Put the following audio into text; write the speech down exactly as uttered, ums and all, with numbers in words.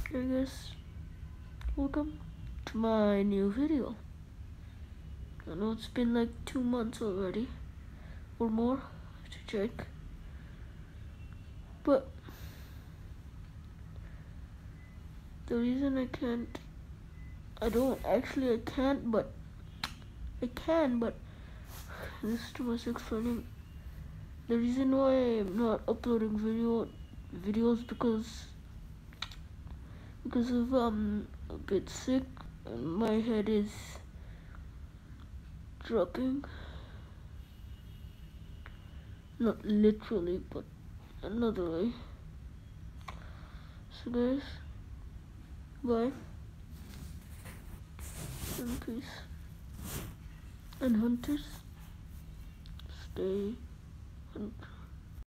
I guess welcome to my new video. I know it's been like two months already or more to check, but the reason I can't I don't actually I can't but I can but this is too much explaining. The reason why I'm not uploading video videos because because of um a bit sick and my head is dropping, not literally but another way. So guys, bye and peace, and hunters stay hunt.